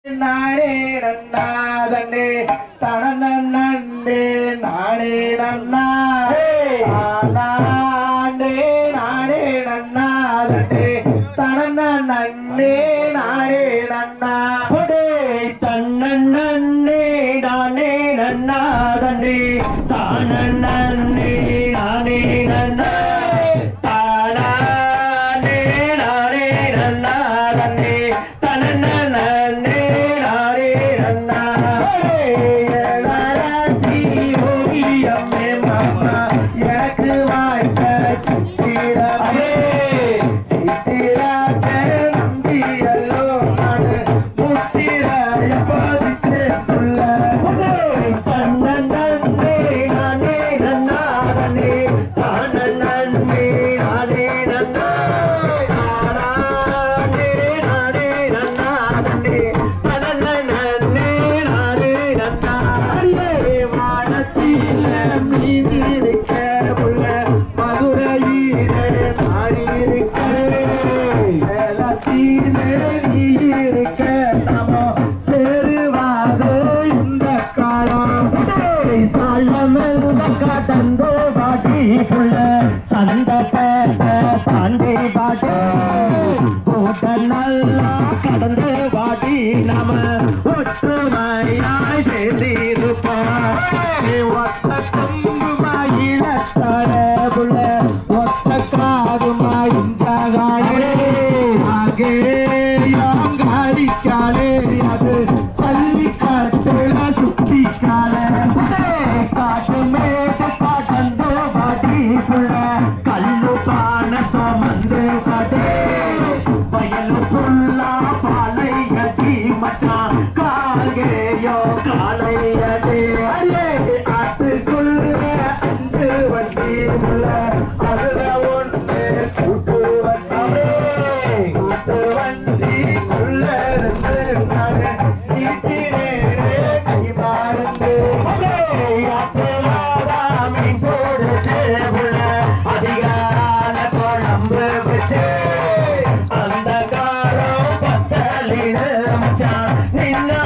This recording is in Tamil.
நானே நன்னா தண்டே தனே நானே நன்னா நானே நானே நன்னா தண்டே தனே நானே நன்னா தன்னே நானே நன்னா தண்டே தானே நானே நன்னா கடந்து வாடி நம ஒற்றுமையாய் சேர்ந்திருப்பாய் ஒத்த கொம்புமாயில தரபுள்ள ஒத்த காதுமாயின்றாயே ஆகே யாங்காரிக்காலே அது சல்லிக்காட்டுல சுத்திக்காலே காட்டு மேட்டு காட்டந்து வாடிக்குள்ள கல்லு பான சுமந்து காட்டே வயலுக்குள்ளா பாலை கட்டி மச்சான் கால்கேயோ காலையடே அடே ஆட்டுக்குள்ள 5 வண்டி உள்ள அதுல ஒன்று கூட்டு வண்டிக்குள்ள இருந்து நானே நீட்டினேனே கை மாறுந்து ஆட்டுவாதாமி போடுதே உள்ள அதிகால குழம்பு வச்சு அந்த காரம் பச்சலின மச்சான் நின்ன